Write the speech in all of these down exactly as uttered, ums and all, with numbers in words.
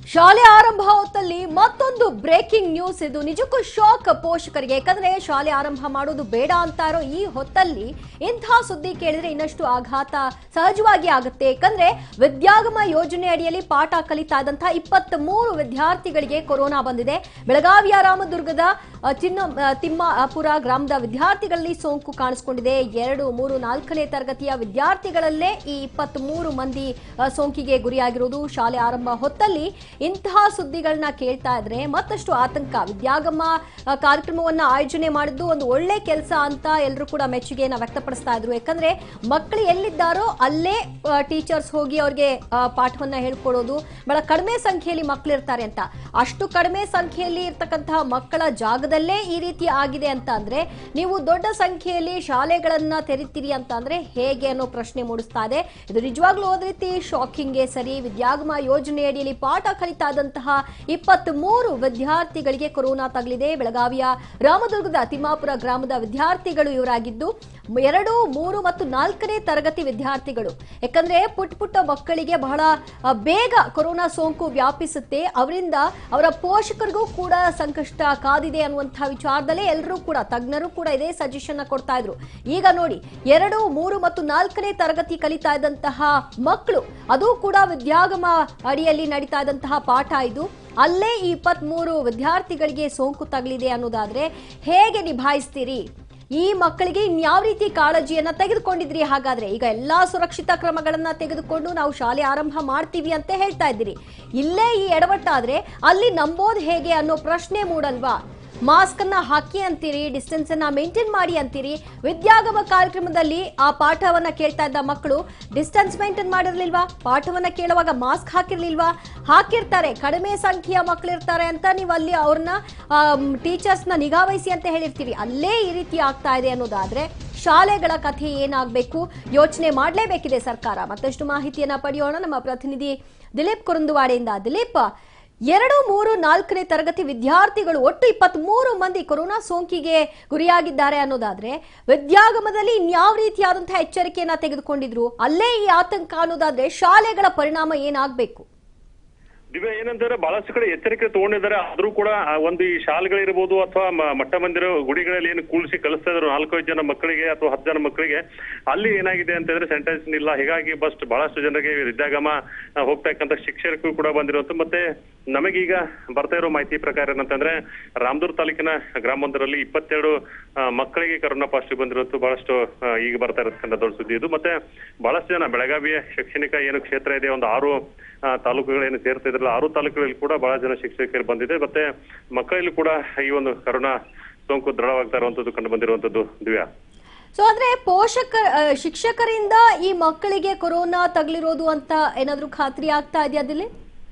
ಶಾಲೆ ಆರಂಭ ಹೊತ್ತಲ್ಲಿ ಮತ್ತೊಂದು ಬ್ರೇಕಿಂಗ್ ನ್ಯೂಸ್. ಇದು ನಿಜಕ್ಕೂ ಶಾಕ್ ಪೋಷಕರಿಗೆ. ಯಾಕಂದ್ರೆ ಶಾಲೆ ಆರಂಭ ಮಾಡೋದು ಬೇಡ ಅಂತ ಇರೋ ಈ ಹೊತ್ತಲ್ಲಿ ಇಂತಹ ಸುದ್ದಿ ಕೇಳಿದ್ರೆ ಇನ್ನಷ್ಟು ಆಘಾತ ಸಹಜವಾಗಿ ಆಗುತ್ತೆ. ಯಾಕಂದ್ರೆ ವಿದ್ಯಾಗಮ ಯೋಜನೆ ಅಡಿಯಲ್ಲಿ ಪಾಠ ಕಲಿತಾ ಇದ್ದಂತಹ ಇಪ್ಪತ್ತ್ ಮೂರು ವಿದ್ಯಾರ್ಥಿಗಳಿಗೆ ಕೊರೋನಾ ಬಂದಿದೆ. ಬೆಳಗಾವಿಯ ರಾಮದುರ್ಗದ ಚಿನ್ನ ತಿಮ್ಮಾಪುರ ಗ್ರಾಮದ ವಿದ್ಯಾರ್ಥಿಗಳಲ್ಲಿ ಸೋಂಕು ಕಾಣಿಸಿಕೊಂಡಿದೆ. ಎರಡು ಮೂರು ನಾಲ್ಕನೇ ತರಗತಿಯ ವಿದ್ಯಾರ್ಥಿಗಳಲ್ಲೇ ಈ ಇಪ್ಪತ್ತ್ ಮೂರು ಮಂದಿ ಸೋಂಕಿಗೆ ಗುರಿಯಾಗಿರುವುದು. ಶಾಲೆ ಆರಂಭ ಹೊತ್ತಲ್ಲಿ ಇಂತಹ ಸುದ್ದಿಗಳನ್ನ ಕೇಳ್ತಾ ಇದ್ರೆ ಮತ್ತಷ್ಟು ಆತಂಕ. ವಿದ್ಯಾಗಮ ಕಾರ್ಯಕ್ರಮವನ್ನ ಆಯೋಜನೆ ಮಾಡಿದ್ದು ಒಂದು ಒಳ್ಳೆ ಕೆಲಸ ಅಂತ ಎಲ್ಲರೂ ಕೂಡ ಮೆಚ್ಚುಗೆಯನ್ನ ವ್ಯಕ್ತಪಡಿಸ್ತಾ ಇದ್ರು. ಯಾಕಂದ್ರೆ ಮಕ್ಕಳು ಎಲ್ಲಿದ್ದಾರೋ ಅಲ್ಲೇ ಟೀಚರ್ಸ್ ಹೋಗಿ ಅವ್ರಿಗೆ ಪಾಠವನ್ನ ಹೇಳ್ಕೊಡೋದು. ಬಹಳ ಕಡಿಮೆ ಸಂಖ್ಯೆಯಲ್ಲಿ ಮಕ್ಕಳು ಇರ್ತಾರೆ ಅಂತ. ಅಷ್ಟು ಕಡಿಮೆ ಸಂಖ್ಯೆಯಲ್ಲಿ ಇರ್ತಕ್ಕಂತಹ ಮಕ್ಕಳ ಜಾಗದಲ್ಲೇ ಈ ರೀತಿ ಆಗಿದೆ ಅಂತ ಅಂದ್ರೆ ನೀವು ದೊಡ್ಡ ಸಂಖ್ಯೆಯಲ್ಲಿ ಶಾಲೆಗಳನ್ನ ತೆರಿತೀರಿ ಅಂತ ಅಂದ್ರೆ ಹೇಗೆ ಅನ್ನೋ ಪ್ರಶ್ನೆ ಮೂಡಿಸ್ತಾ ಇದೆ. ಇದು ನಿಜವಾಗ್ಲೂ ಹೋದ ರೀತಿ ಶಾಕಿಂಗ್ಗೆ ಸರಿ. ವಿದ್ಯಾಗಮ ಯೋಜನೆಯಡಿಯಲ್ಲಿ ಪಾಠ ಕಲಿತಾ ಇದ್ದಂತಹ ಇಪ್ಪತ್ತ್ ಮೂರು ವಿದ್ಯಾರ್ಥಿಗಳಿಗೆ ಕೊರೋನಾ ತಗುಲಿದೆ. ಬೆಳಗಾವಿಯ ರಾಮದುರ್ಗದ ತಿಮ್ಮಾಪುರ ಗ್ರಾಮದ ವಿದ್ಯಾರ್ಥಿಗಳು ಇವರಾಗಿದ್ದು ಎರಡು ಮೂರು ಮತ್ತು ನಾಲ್ಕನೇ ತರಗತಿ ವಿದ್ಯಾರ್ಥಿಗಳು. ಯಾಕಂದ್ರೆ ಪುಟ್ಟ ಪುಟ್ಟ ಮಕ್ಕಳಿಗೆ ಬಹಳ ಬೇಗ ಕೊರೋನಾ ಸೋಂಕು ವ್ಯಾಪಿಸುತ್ತೆ. ಅವರಿಂದ ಅವರ ಪೋಷಕರಿಗೂ ಕೂಡ ಸಂಕಷ್ಟ ಕಾದಿದೆ ಅನ್ನುವಂತಹ ವಿಚಾರದಲ್ಲೇ ಎಲ್ಲರೂ ಕೂಡ ತಜ್ಞರು ಕೂಡ ಇದೇ ಸಜೆಷನ್ ಕೊಡ್ತಾ ಇದ್ರು. ಈಗ ನೋಡಿ, ಎರಡು ಮೂರು ಮತ್ತು ನಾಲ್ಕನೇ ತರಗತಿ ಕಲಿತಾ ಇದ್ದಂತಹ ಮಕ್ಕಳು, ಅದು ಕೂಡ ವಿದ್ಯಾಗಮ ಅಡಿಯಲ್ಲಿ ನಡೀತಾ ಇದ್ದಂತಹ ಪಾಠ ಇದು. ಅಲ್ಲೇ ಈ ಇಪ್ಪತ್ತ್ ಮೂರು ವಿದ್ಯಾರ್ಥಿಗಳಿಗೆ ಸೋಂಕು ತಗಲಿದೆ ಅನ್ನೋದಾದ್ರೆ ಹೇಗೆ ನಿಭಾಯಿಸ್ತೀರಿ? ಈ ಮಕ್ಕಳಿಗೆ ಇನ್ಯಾವ ರೀತಿ ಕಾಳಜಿಯನ್ನ ತೆಗೆದುಕೊಂಡಿದ್ರಿ? ಹಾಗಾದ್ರೆ ಈಗ ಎಲ್ಲಾ ಸುರಕ್ಷಿತ ಕ್ರಮಗಳನ್ನ ತೆಗೆದುಕೊಂಡು ನಾವು ಶಾಲೆ ಆರಂಭ ಮಾಡ್ತೀವಿ ಅಂತ ಹೇಳ್ತಾ ಇದ್ದೀರಿ. ಇಲ್ಲೇ ಈ ಎಡವಟ್ಟಾದ್ರೆ ಅಲ್ಲಿ ನಂಬೋದು ಹೇಗೆ ಅನ್ನೋ ಪ್ರಶ್ನೆ ಮೂಡಲ್ವಾ? ಮಾಸ್ಕ್ ಅನ್ನ ಹಾಕಿ ಅಂತೀರಿ, ಡಿಸ್ಟೆನ್ಸ್ ಅನ್ನ ಮೇಂಟೈನ್ ಮಾಡಿ ಅಂತೀರಿ. ವಿದ್ಯಾಗಮ ಕಾರ್ಯಕ್ರಮದಲ್ಲಿ ಆ ಪಾಠವನ್ನ ಕೇಳ್ತಾ ಇದ್ದ ಮಕ್ಕಳು ಡಿಸ್ಟೆನ್ಸ್ ಮೇಂಟೈನ್ ಮಾಡಿರ್ಲಿಲ್ವಾ? ಪಾಠವನ್ನ ಕೇಳುವಾಗ ಮಾಸ್ಕ್ ಹಾಕಿರ್ಲಿಲ್ವಾ? ಹಾಕಿರ್ತಾರೆ, ಕಡಿಮೆ ಸಂಖ್ಯೆಯ ಮಕ್ಕಳು ಇರ್ತಾರೆ ಅಂತ ನೀವು ಅಲ್ಲಿ ಅವ್ರನ್ನ ಟೀಚರ್ಸ್ ನ ನಿಗಾವಹಿಸಿ ಅಂತ ಹೇಳಿರ್ತೀರಿ. ಅಲ್ಲೇ ಈ ರೀತಿ ಆಗ್ತಾ ಇದೆ ಅನ್ನೋದಾದ್ರೆ ಶಾಲೆಗಳ ಕಥೆ ಏನಾಗಬೇಕು? ಯೋಚನೆ ಮಾಡಲೇಬೇಕಿದೆ ಸರ್ಕಾರ. ಮತ್ತಷ್ಟು ಮಾಹಿತಿಯನ್ನ ಪಡೆಯೋಣ ನಮ್ಮ ಪ್ರತಿನಿಧಿ ದಿಲೀಪ್ ಕುರುಂದುವಾಡೆಯಿಂದ. ದಿಲೀಪ್, ಎರಡು ಮೂರು ನಾಲ್ಕನೇ ತರಗತಿ ವಿದ್ಯಾರ್ಥಿಗಳು ಒಟ್ಟು ಇಪ್ಪತ್ತ್ ಮೂರು ಮಂದಿ ಕೊರೋನಾ ಸೋಂಕಿಗೆ ಗುರಿಯಾಗಿದ್ದಾರೆ ಅನ್ನೋದಾದ್ರೆ ವಿದ್ಯಾಗಮದಲ್ಲಿ ಇನ್ಯಾವ ರೀತಿಯಾದಂತಹ ಎಚ್ಚರಿಕೆಯನ್ನ ತೆಗೆದುಕೊಂಡಿದ್ರು? ಅಲ್ಲೇ ಈ ಆತಂಕ ಅನ್ನೋದಾದ್ರೆ ಶಾಲೆಗಳ ಪರಿಣಾಮ ಏನಾಗಬೇಕು? ದಿವ್ಯಾ, ಏನಂತಾರೆ ಬಹಳಷ್ಟು ಕಡೆ ಎಚ್ಚರಿಕೆ ತಗೊಂಡಿದ್ದಾರೆ. ಆದ್ರೂ ಕೂಡ ಒಂದು ಈ ಶಾಲೆಗಳಿರ್ಬೋದು ಅಥವಾ ಮಠ ಮಂದಿರ ಗುಡಿಗಳಲ್ಲಿ ಏನು ಕೂಳಿಸಿ ಕಲಿಸ್ತಾ ಇದ್ರು ನಾಲ್ಕೈದು ಜನ ಮಕ್ಕಳಿಗೆ ಅಥವಾ ಹತ್ತು ಜನ ಮಕ್ಕಳಿಗೆ, ಅಲ್ಲಿ ಏನಾಗಿದೆ ಅಂತಂದ್ರೆ ಸ್ಯಾನಿಟೈಸೇಷನ್ ಇಲ್ಲ. ಹೀಗಾಗಿ ಬಸ್ಟ್ ಬಹಳಷ್ಟು ಜನರಿಗೆ ವಿದ್ಯಾಗಮ ಹೋಗ್ತಕ್ಕಂಥ ಶಿಕ್ಷಕರು ಕೂಡ ಬಂದಿರುವಂತ. ಮತ್ತೆ ನಮಗೀಗ ಬರ್ತಾ ಇರೋ ಮಾಹಿತಿ ಪ್ರಕಾರ ಏನಂತಂದ್ರೆ ರಾಮದುರ್ಗ ತಾಲೂಕಿನ ಗ್ರಾಮವೊಂದರಲ್ಲಿ ಇಪ್ಪತ್ತೆರಡು ಮಕ್ಕಳಿಗೆ ಕರೋನಾ ಪಾಸಿಟಿವ್ ಬಂದಿರುವಂತ ಬಹಳಷ್ಟು ಈಗ ಬರ್ತಾ ಇರತಕ್ಕಂಥ ದೊಡ್ಡ ಸುದ್ದಿ ಇದು. ಮತ್ತೆ ಬಹಳಷ್ಟು ಜನ ಬೆಳಗಾವಿಯ ಶೈಕ್ಷಣಿಕ ಏನು ಕ್ಷೇತ್ರ ಇದೆ, ಒಂದು ಆರು ತಾಲೂಕುಗಳೇನು ಸೇರ್ತಾ ಇದ್ರಲ್ಲ, ಆರು ತಾಲೂಕುಗಳಲ್ಲಿ ಕೂಡ ಬಹಳ ಜನ ಶಿಕ್ಷಕರು ಬಂದಿದೆ. ಮತ್ತೆ ಮಕ್ಕಳಲ್ಲಿ ಕೂಡ ಈ ಒಂದು ಕರೋನಾ ಸೋಂಕು ದೃಢವಾಗ್ತಾ ಇರುವಂತದ್ದು ಕಂಡು ಬಂದಿರುವಂತದ್ದು ದಿವ್ಯಾ. ಸೊ ಅಂದ್ರೆ ಪೋಷಕ ಶಿಕ್ಷಕರಿಂದ ಈ ಮಕ್ಕಳಿಗೆ ಕೊರೋನಾ ತಗುಲಿರೋದು ಅಂತ ಏನಾದ್ರೂ ಖಾತ್ರಿ ಆಗ್ತಾ ಇದೆಯಾ? ಅದಿಲ್ಲಿ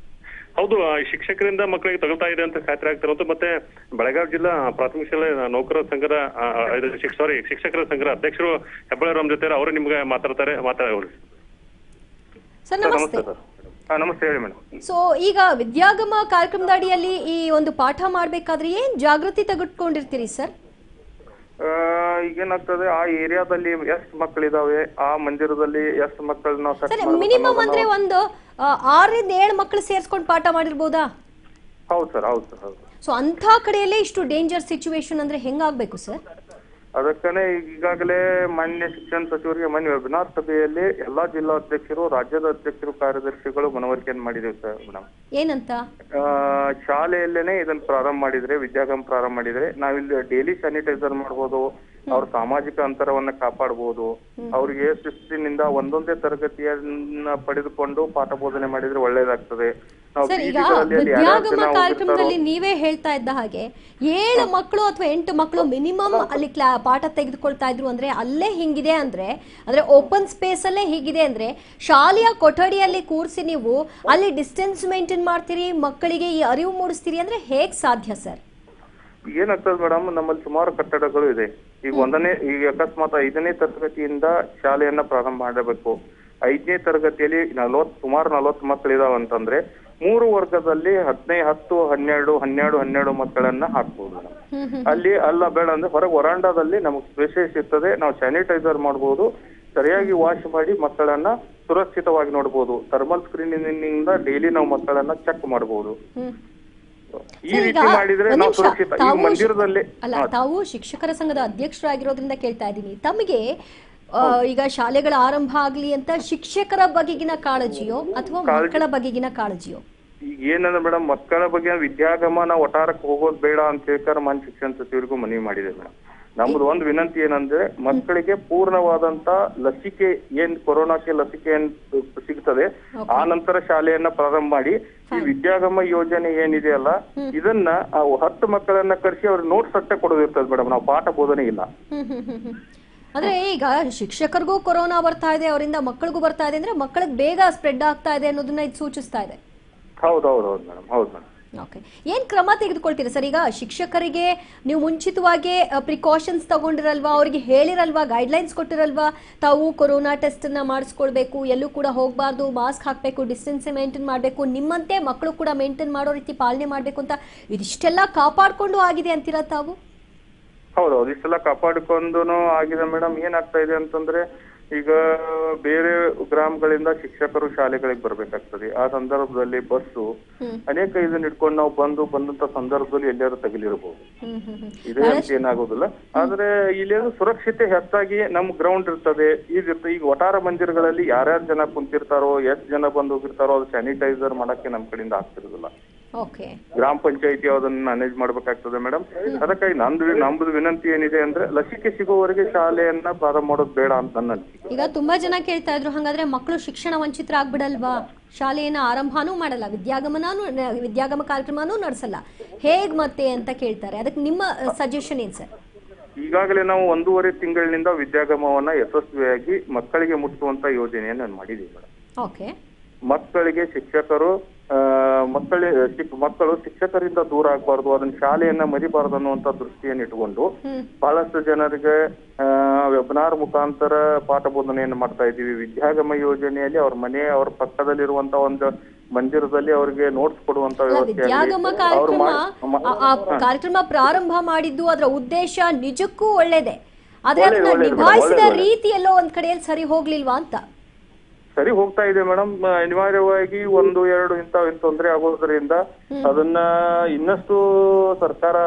ಹೌದು, ಶಿಕ್ಷಕರಿಂದ ಮಕ್ಕಳಿಗೆ ತಗೊಳ್ತಾ ಇದೆ ಅಂತ ಖಾತ್ರಿ ಆಗ್ತಿರೋದು. ಮತ್ತೆ ಬೆಳಗಾವಿ ಜಿಲ್ಲಾ ಪ್ರಾಥಮಿಕ ಶಾಲೆ ನೌಕರರ ಸಂಘದ ಸಾರಿ ಶಿಕ್ಷಕರ ಸಂಘದ ಅಧ್ಯಕ್ಷರು ಹೆಬ್ಬಾಳರಾಮ್ ಜೊತೆ ಅವರು ನಿಮ್ಗೆ ಮಾತಾಡ್ತಾರೆ. ಮಾತಾಡೋರು ಸರ್, ನಮಸ್ತೆ. ನಮಸ್ತೆ, ಹೇಳಿ ಮೇಡಮ್. ಸೊ ಈಗ ವಿದ್ಯಾಗಮ ಕಾರ್ಯಕ್ರಮದ ಅಡಿಯಲ್ಲಿ ಈ ಒಂದು ಪಾಠ ಮಾಡ್ಬೇಕಾದ್ರೆ ಏನ್ ಜಾಗೃತಿ ತೆಗೆದುಕೊಂಡಿರ್ತೀರಿ ಸರ್? ಈಗೇನಾಗ್ತದೆ, ಆ ಏರಿಯಾದಲ್ಲಿ ಎಷ್ಟು ಮಕ್ಕಳಿದಾವೆ, ಆ ಮಂದಿರದಲ್ಲಿ ಎಷ್ಟು ಮಕ್ಕಳನ್ನ ಮಿನಿಮಮ್ ಅಂದ್ರೆ ಒಂದು ಆರರಿಂದ ಏಳು ಮಕ್ಕಳು ಸೇರ್ಸ್ಕೊಂಡು ಪಾಠ ಮಾಡಿರ್ಬೋದಾ? ಹೌದು ಸರ್, ಹೌದು ಸರ್, ಹೌದು. ಸೊ ಅಂತ ಕಡೆಯಲ್ಲೇ ಇಷ್ಟು ಡೇಂಜರ್ ಸಿಚುವೇಶನ್ ಅಂದ್ರೆ ಹೆಂಗಾಗ್ಬೇಕು ಸರ್? ಅದಕ್ಕನೇ ಈಗಾಗಲೇ ಮಾನ್ಯ ಶಿಕ್ಷಣ ಸಚಿವರಿಗೆ ಮೊನ್ನೆ ವೆಬಿನಾರ್ ಸಭೆಯಲ್ಲಿ ಎಲ್ಲಾ ಜಿಲ್ಲಾಧ್ಯಕ್ಷರು, ರಾಜ್ಯದ ಅಧ್ಯಕ್ಷರು, ಕಾರ್ಯದರ್ಶಿಗಳು ಮನವರಿಕೆಯನ್ನು ಮಾಡಿದ್ದೇವೆ ಸರ್ ಮೇಡಮ್. ಏನಂತ? ಶಾಲೆಯಲ್ಲೇನೆ ಇದನ್ನ ಪ್ರಾರಂಭ ಮಾಡಿದ್ರೆ, ವಿದ್ಯಾಗಮ ಪ್ರಾರಂಭ ಮಾಡಿದ್ರೆ ನಾವಿಲ್ಲಿ ಡೈಲಿ ಸ್ಯಾನಿಟೈಸರ್ ಮಾಡ್ಬೋದು, ಅವ್ರ ಸಾಮಾಜಿಕ ಅಂತರವನ್ನ ಕಾಪಾಡಬಹುದು. ಅವ್ರಿಗೆ ಶಿಸ್ತಿನಿಂದ ಒಂದೊಂದೇ ತರಗತಿಯನ್ನ ಪಡೆದುಕೊಂಡು ಪಾಠ ಬೋಧನೆ ಮಾಡಿದ್ರೆ ಒಳ್ಳೇದಾಗ್ತದೆ. ಸರ್, ಈಗ ವಿದ್ಯಾಗಮ ಕಾರ್ಯಕ್ರಮದಲ್ಲಿ ನೀವೇ ಹೇಳ್ತಾ ಇದ್ದ ಹಾಗೆ ಏಳು ಮಕ್ಕಳು ಅಥವಾ ಎಂಟು ಮಕ್ಕಳು ಮಿನಿಮಮ್ ಅಲ್ಲಿ ಪಾಠ ತೆಗೆದುಕೊಳ್ತಾ ಇದ್ರು ಅಂದ್ರೆ ಅಲ್ಲೇ ಹಿಂಗಿದೆ ಅಂದ್ರೆ ಅಂದ್ರೆ ಓಪನ್ ಸ್ಪೇಸ್ ಅಲ್ಲೇ ಹೀಗಿದೆ ಅಂದ್ರೆ ಶಾಲೆಯ ಕೊಠಡಿಯಲ್ಲಿ ಕೂರಿಸಿ ನೀವು ಅಲ್ಲಿ ಡಿಸ್ಟೆನ್ಸ್ ಮೇಂಟೈನ್ ಮಾಡ್ತೀರಿ, ಮಕ್ಕಳಿಗೆ ಈ ಅರಿವು ಮೂಡಿಸ್ತೀರಿ ಅಂದ್ರೆ ಹೇಗ್ ಸಾಧ್ಯ ಸರ್? ಏನಾಗ್ತದೆ ಮೇಡಮ್, ನಮ್ಮಲ್ಲಿ ಸುಮಾರು ಕಟ್ಟಡಗಳು ಇದೆ. ಈಗ ಒಂದನೇ ಈಗ ಅಕಸ್ಮಾತ್ ಐದನೇ ತರಗತಿಯಿಂದ ಶಾಲೆಯನ್ನ ಪ್ರಾರಂಭ ಮಾಡಬೇಕು. ಐದನೇ ತರಗತಿಯಲ್ಲಿ ನಲ್ವತ್ ಸುಮಾರು ನಲ್ವತ್ತು ಮಕ್ಕಳಿದಾವ ಅಂತಂದ್ರೆ ಮೂರು ವರ್ಗದಲ್ಲಿ ಹದಿನೈದು ಹತ್ತು ಹನ್ನೆರಡು ಹನ್ನೆರಡು ಹನ್ನೆರಡು ಮಕ್ಕಳನ್ನ ಹಾಕ್ಬಹುದು. ಅಲ್ಲಿ ಅಲ್ಲ ಬೇಡ ಅಂದ್ರೆ ಹೊರಗೆ ವರಾಂಡಾದಲ್ಲಿ ನಮಗ್ ಸ್ಪೇಸಸ್ ಇರ್ತದೆ, ನಾವು ಸ್ಯಾನಿಟೈಸರ್ ಮಾಡಬಹುದು, ಸರಿಯಾಗಿ ವಾಶ್ ಮಾಡಿ ಮಕ್ಕಳನ್ನ ಸುರಕ್ಷಿತವಾಗಿ ನೋಡಬಹುದು. ಥರ್ಮಲ್ ಸ್ಕ್ರೀನಿಂಗ್ ಇಂದ ಡೈಲಿ ನಾವು ಮಕ್ಕಳನ್ನ ಚೆಕ್ ಮಾಡಬಹುದು. ಈ ರೀತಿ ಮಾಡಿದ್ರೆ ನಾವು ಸುರಕ್ಷಿತ. ಈ ಮಂದಿರದಲ್ಲಿ ಅಲ್ಲ, ತಾವು ಶಿಕ್ಷಕರ ಸಂಘದ ಅಧ್ಯಕ್ಷರಾಗಿರೋದ್ರಿಂದ ಕೇಳ್ತಾ ಇದ್ದೀನಿ, ತಮಗೆ ಈಗ ಶಾಲೆಗಳ ಆರಂಭ ಆಗ್ಲಿ ಅಂತ ಶಿಕ್ಷಕರ ಬಗೆಗಿನ ಕಾಳಜಿಯೋ ಅಥವಾ ಮಕ್ಕಳ ಬಗೆಗಿನ ಕಾಳಜಿಯೋ? ಈಗ ಏನಂದ್ರೆ ಮೇಡಮ್, ಮಕ್ಕಳ ಬಗ್ಗೆ ವಿದ್ಯಾಗಮನ ಒಟ್ಟಾರಕ್ಕೆ ಹೋಗೋದು ಬೇಡ ಅಂತ ಹೇಳ್ತಾರೆ ಮಾನ್ಯ ಶಿಕ್ಷಣ ಸಚಿವರಿಗೂ ಮನವಿ ಮಾಡಿದೆ ಮೇಡಮ್. ನಮ್ದು ಒಂದು ವಿನಂತಿ ಏನಂದ್ರೆ, ಮಕ್ಕಳಿಗೆ ಪೂರ್ಣವಾದಂತ ಲಸಿಕೆ ಏನ್ ಕೊರೋನಾಕ್ಕೆ ಲಸಿಕೆ ಏನ್ ಸಿಗ್ತದೆ ಆ ನಂತರ ಶಾಲೆಯನ್ನ ಪ್ರಾರಂಭ ಮಾಡಿ ಈ ವಿದ್ಯಾಗಮ ಯೋಜನೆ ಏನಿದೆಯಲ್ಲ ಇದನ್ನ ಹತ್ತು ಮಕ್ಕಳನ್ನ ಕರೆಸಿ ಅವ್ರಿಗೆ ನೋಟ್ಸ್ ಅಷ್ಟೇ ಕೊಡೋದಿರ್ತದೆ ಮೇಡಮ್. ನಾವು ಪಾಠ ಬೋಧನೆ ಇಲ್ಲ. ಅಂದ್ರೆ ಈಗ ಶಿಕ್ಷಕರಿಗೂ ಕೊರೋನಾ ಬರ್ತಾ ಇದೆ, ಅವರಿಂದ ಮಕ್ಕಳಿಗೂ ಬರ್ತಾ ಇದೆ ಅಂದ್ರೆ ಮಕ್ಕಳಿಗೆ ಬೇಗ ಸ್ಪ್ರೆಡ್ ಆಗ್ತಾ ಇದೆ ಅನ್ನೋದನ್ನ ಇದು ಸೂಚಿಸ್ತಾ ಇದೆ. ಹೌದೌದೌದು ಮೇಡಮ್, ಹೌದು ಮೇಡಮ್. ಓಕೆ, ಏನ್ ಕ್ರಮ ತೆಗೆದುಕೊಳ್ತೀರಾ ಸರ್? ಈಗ ಶಿಕ್ಷಕರಿಗೆ ನೀವು ಮುಂಚಿತವಾಗಿ ಪ್ರಿಕಾಷನ್ಸ್ ತಗೊಂಡಿರಲ್ವಾ, ಅವ್ರಿಗೆ ಹೇಳಿರಲ್ವಾ, ಗೈಡ್ಲೈನ್ಸ್ ಕೊಟ್ಟಿರಲ್ವಾ, ತಾವು ಕೊರೋನಾ ಟೆಸ್ಟ್ ಅನ್ನ ಮಾಡಿಸ್ಕೊಳ್ಬೇಕು, ಎಲ್ಲೂ ಕೂಡ ಹೋಗಬಾರ್ದು, ಮಾಸ್ಕ್ ಹಾಕಬೇಕು, ಡಿಸ್ಟೆನ್ಸ್ ಮೇಂಟೈನ್ ಮಾಡಬೇಕು, ನಿಮ್ಮಂತೆ ಮಕ್ಕಳು ಕೂಡ ಮೇಂಟೈನ್ ಮಾಡೋ ರೀತಿ ಪಾಲನೆ ಮಾಡಬೇಕು ಅಂತ ಇದಿಷ್ಟೆಲ್ಲ ಕಾಪಾಡ್ಕೊಂಡು ಆಗಿದೆ ಅಂತೀರಾ ತಾವು? ಹೌದೌದು, ಇಷ್ಟೆಲ್ಲ ಕಾಪಾಡಿಕೊಂಡು ಆಗಿದೆ ಮೇಡಮ್. ಏನಾಗ್ತಾ ಇದೆ ಅಂತಂದ್ರೆ, ಈಗ ಬೇರೆ ಗ್ರಾಮಗಳಿಂದ ಶಿಕ್ಷಕರು ಶಾಲೆಗಳಿಗೆ ಬರ್ಬೇಕಾಗ್ತದೆ. ಆ ಸಂದರ್ಭದಲ್ಲಿ ಬಸ್ಸು ಅನೇಕ ಇದನ್ನ ಇಟ್ಕೊಂಡು ನಾವು ಬಂದು ಬಂದಂತ ಸಂದರ್ಭದಲ್ಲಿ ಎಲ್ಲರೂ ತಗಲಿರಬಹುದು. ಇದೇ ಅಂತ ಏನಾಗೋದಿಲ್ಲ. ಆದ್ರೆ ಇಲ್ಲಿ ಸುರಕ್ಷತೆ ಹೆಚ್ಚಾಗಿ ನಮ್ ಗ್ರೌಂಡ್ ಇರ್ತದೆ. ಇದಿರ್ತದೆ. ಈಗ ಒಟಾರ ಮಂದಿರಗಳಲ್ಲಿ ಯಾರ್ಯಾರು ಜನ ಕುಂತಿರ್ತಾರೋ, ಎಷ್ಟು ಜನ ಬಂದು ಹೋಗಿರ್ತಾರೋ ಅದು ಸ್ಯಾನಿಟೈಸರ್ ಮಾಡಕ್ಕೆ ನಮ್ ಕಡೆಯಿಂದ ಆಗ್ತಿರೋದಿಲ್ಲ. ಗ್ರಾಮ ಪಂಚಾಯತಿ ಅದನ್ನ ಮ್ಯಾನೇಜ್ ಮಾಡ್ಬೇಕಾಗ್ತದೆ ಮೇಡಮ್. ಅದಕ್ಕಾಗಿ ನಂದು ನಮ್ದು ವಿನಂತಿ ಏನಿದೆ ಅಂದ್ರೆ, ಲಸಿಕೆ ಸಿಗುವವರೆಗೆ ಶಾಲೆಯನ್ನ ಪ್ರಾರಂಭ ಮಾಡೋದು ಬೇಡ ಅಂತ ನನ್ನ ಅನಿಸಿಕೆ. ಈಗ ತುಂಬಾ ಜನ ಕೇಳ್ತಾ ಇದ್ರು, ಹಾಗಾದ್ರೆ ಮಕ್ಕಳು ಶಿಕ್ಷಣ ವಂಚಿತರಾಗ್ಬಿಡಲ್ವಾ? ಶಾಲೆಯನ್ನ ಆರಂಭನೂ ಮಾಡಲ್ಲ, ವಿದ್ಯಾಗಮನೂ ವಿದ್ಯಾಗಮ ಕಾರ್ಯಕ್ರಮನೂ ನಡೆಸಲ್ಲ, ಹೇಗ್ ಮತ್ತೆ ಅಂತ ಕೇಳ್ತಾರೆ. ಅದಕ್ಕೆ ನಿಮ್ಮ ಸಜೆಷನ್ ಏನ್ ಸರ್? ಈಗಾಗಲೇ ನಾವು ಒಂದೂವರೆ ತಿಂಗಳಿನಿಂದ ವಿದ್ಯಾಗಮವನ್ನ ಯಶಸ್ವಿಯಾಗಿ ಮಕ್ಕಳಿಗೆ ಮುಟ್ಟುವಂತ ಯೋಜನೆಯನ್ನ ಮಾಡಿದೀವಿ ಮೇಡಮ್. ಓಕೆ, ಮಕ್ಕಳಿಗೆ ಶಿಕ್ಷಕರು ಮಕ್ಕಳ ಮಕ್ಕಳು ಶಿಕ್ಷಕರಿಂದ ದೂರ ಆಗ್ಬಾರ್ದು, ಅದನ್ನ ಶಾಲೆಯನ್ನ ಮರಿಬಾರ್ದು ಅನ್ನುವಂತ ದೃಷ್ಟಿಯನ್ನು ಇಟ್ಕೊಂಡು ಬಹಳಷ್ಟು ಜನರಿಗೆ ವೆಬಿನಾರ್ ಮುಖಾಂತರ ಪಾಠ ಬೋಧನೆಯನ್ನು ಮಾಡ್ತಾ ಇದ್ದೀವಿ. ವಿದ್ಯಾಗಮ ಯೋಜನೆಯಲ್ಲಿ ಅವ್ರ ಮನೆ ಅವ್ರ ಪಕ್ಕದಲ್ಲಿರುವಂತ ಒಂದು ಮಂದಿರದಲ್ಲಿ ಅವರಿಗೆ ನೋಟ್ಸ್ ಕೊಡುವಂತ ವ್ಯವಸ್ಥೆ. ವಿದ್ಯಾಗಮ ಕಾರ್ಯಕ್ರಮ ಕಾರ್ಯಕ್ರಮ ಪ್ರಾರಂಭ ಮಾಡಿದ್ದು ಅದರ ಉದ್ದೇಶ ನಿಜಕ್ಕೂ ಒಳ್ಳೇದೆ, ಆದ್ರೆ ಅದನ್ನ ನಿಭಾಯಿಸಿದ ರೀತಿ ಎಲ್ಲೋ ಒಂದ್ ಕಡೆಯಲ್ಲಿ ಸರಿ ಹೋಗ್ಲಿಲ್ವಾ ಅಂತ? ಸರಿ ಹೋಗ್ತಾ ಇದೆ ಮೇಡಮ್. ಅನಿವಾರ್ಯವಾಗಿ ಒಂದು ಎರಡು ಇಂತ ತೊಂದರೆ ಆಗೋದ್ರಿಂದ ಅದನ್ನ ಇನ್ನಷ್ಟು ಸರ್ಕಾರ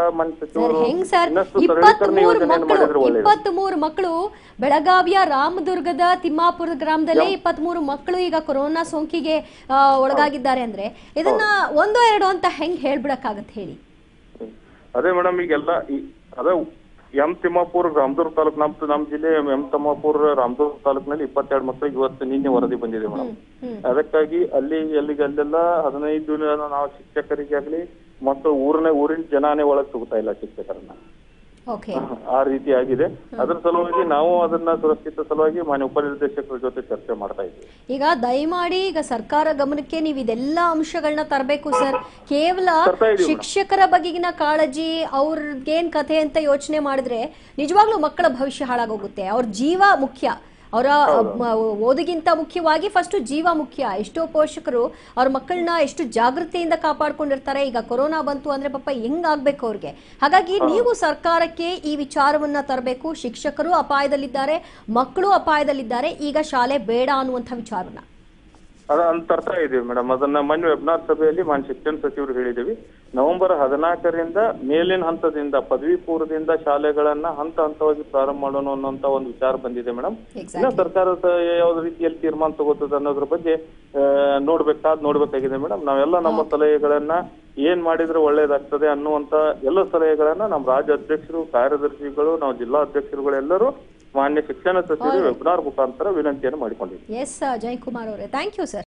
ಇಪ್ಪತ್ತ್ ಮೂರು ಮಕ್ಕಳು ಬೆಳಗಾವಿಯ ರಾಮದುರ್ಗದ ತಿಮ್ಮಾಪುರ ಗ್ರಾಮದಲ್ಲಿ ಇಪ್ಪತ್ತ್ ಮೂರು ಮಕ್ಕಳು ಈಗ ಕೊರೋನಾ ಸೋಂಕಿಗೆ ಒಳಗಾಗಿದ್ದಾರೆ ಅಂದ್ರೆ ಇದನ್ನ ಒಂದು ಎರಡು ಅಂತ ಹೆಂಗ್ ಹೇಳ್ಬಿಡಕ್ಕಾಗತ್ತೆ ಹೇಳಿ? ಅದೇ ಮೇಡಮ್, ಈಗೆಲ್ಲ ಅದೇ ಎಂ ತಿಮ್ಮಾಪುರ ರಾಮದುರ್ಗ ತಾಲೂಕು, ನಮ್ ನಮ್ ಜಿಲ್ಲೆ ಎಂ ತಿಮ್ಮಾಪುರ ರಾಮದುರ್ಗ ತಾಲೂಕಿನಲ್ಲಿ ಇಪ್ಪತ್ತೆರಡು ಮಕ್ಕಳಿಗೆ ಇವತ್ತು ನಿನ್ನೆ ವರದಿ ಬಂದಿದೆ ಮೇಡಮ್. ಅದಕ್ಕಾಗಿ ಅಲ್ಲಿ ಎಲ್ಲಿಗೆ ಅಲ್ಲೆಲ್ಲ ಹದಿನೈದು ನಾವು ಶಿಕ್ಷಕರಿಗೆ ಆಗ್ಲಿ ಮತ್ತು ಊರಿನ ಊರಿನ ಜನಾನೇ ಒಳಗೆ ತಗೋತಾ ಇಲ್ಲ ಶಿಕ್ಷಕರನ್ನ. ಆ ರೀತಿ ಆಗಿದೆ. ಅದರ ಸಲುವಾಗಿ ನಾವು ಅದನ್ನ ಸುರಕ್ಷಿತ ಸಲುವಾಗಿ ಮಾನ್ಯ ಉಪನಿರ್ದೇಶಕರ ಜೊತೆ ಚರ್ಚೆ ಮಾಡ್ತಾ ಇದ್ದೀವಿ. ಈಗ ದಯಮಾಡಿ ಈಗ ಸರ್ಕಾರ ಗಮನಕ್ಕೆ ನೀವು ಇದೆಲ್ಲ ಅಂಶಗಳನ್ನ ತರಬೇಕು ಸರ್. ಕೇವಲ ಶಿಕ್ಷಕರ ಬಗೆಗಿನ ಕಾಳಜಿ, ಅವ್ರಗೇನ್ ಕಥೆ ಅಂತ ಯೋಚನೆ ಮಾಡಿದ್ರೆ ನಿಜವಾಗ್ಲೂ ಮಕ್ಕಳ ಭವಿಷ್ಯ ಹಾಳಾಗೋಗುತ್ತೆ. ಅವ್ರ ಜೀವ ಮುಖ್ಯ, ಅವರ ಓದಿಗಿಂತ ಮುಖ್ಯವಾಗಿ ಫಸ್ಟ್ ಜೀವ ಮುಖ್ಯ. ಎಷ್ಟೋ ಪೋಷಕರು ಅವ್ರ ಮಕ್ಕಳನ್ನ ಎಷ್ಟು ಜಾಗೃತಿಯಿಂದ ಕಾಪಾಡ್ಕೊಂಡಿರ್ತಾರೆ. ಈಗ ಕೊರೋನಾ ಬಂತು ಅಂದ್ರೆ ಪಾಪ ಹೆಂಗಾಗ್ಬೇಕು ಅವ್ರಿಗೆ. ಹಾಗಾಗಿ ನೀವು ಸರ್ಕಾರಕ್ಕೆ ಈ ವಿಚಾರವನ್ನ ತರಬೇಕು. ಶಿಕ್ಷಕರು ಅಪಾಯದಲ್ಲಿದ್ದಾರೆ, ಮಕ್ಕಳು ಅಪಾಯದಲ್ಲಿದ್ದಾರೆ, ಈಗ ಶಾಲೆ ಬೇಡ ಅನ್ನುವಂಥ ವಿಚಾರವನ್ನ ಅದನ್ನ ತರ್ತಾ ಇದೀವಿ ಮೇಡಮ್. ಅದನ್ನ ಮೊನ್ನೆ ವೆಬಿನಾರ್ ಸಭೆಯಲ್ಲಿ ಮಾನ್ಯ ಶಿಕ್ಷಣ ಸಚಿವರು ಹೇಳಿದೀವಿ. ನವೆಂಬರ್ ಹದಿನಾಲ್ಕರಿಂದ ಮೇಲಿನ ಹಂತದಿಂದ ಪದವಿ ಪೂರ್ವದಿಂದ ಶಾಲೆಗಳನ್ನ ಹಂತ ಹಂತವಾಗಿ ಪ್ರಾರಂಭ ಮಾಡೋಣ ಅನ್ನೋಂತ ಒಂದು ವಿಚಾರ ಬಂದಿದೆ ಮೇಡಮ್. ಇನ್ನ ಸರ್ಕಾರ ಯಾವ್ದು ರೀತಿಯಲ್ಲಿ ತೀರ್ಮಾನ ತಗೋತದ ಅನ್ನೋದ್ರ ಬಗ್ಗೆ ನೋಡ್ಬೇಕಾದ್ ನೋಡ್ಬೇಕಾಗಿದೆ ಮೇಡಮ್. ನಾವೆಲ್ಲ ನಮ್ಮ ಸಲಹೆಗಳನ್ನ ಏನ್ ಮಾಡಿದ್ರೆ ಒಳ್ಳೇದಾಗ್ತದೆ ಅನ್ನುವಂತ ಎಲ್ಲ ಸಲಹೆಗಳನ್ನ ನಮ್ಮ ರಾಜ್ಯ ಅಧ್ಯಕ್ಷರು, ಕಾರ್ಯದರ್ಶಿಗಳು, ನಾವು ಜಿಲ್ಲಾ ಅಧ್ಯಕ್ಷರುಗಳು ಎಲ್ಲರೂ ಮಾನ್ಯ ಶಿಕ್ಷಣ ಸಚಿವರು ವೆಬಿನಾರ್ ಮುಖಾಂತರ ವಿನಂತಿಯನ್ನು ಮಾಡಿಕೊಂಡಿದ್ದೀವಿ. ಎಸ್ ಜಯಕುಮಾರ್ ಅವರೇ, ಥ್ಯಾಂಕ್ ಯು ಸರ್.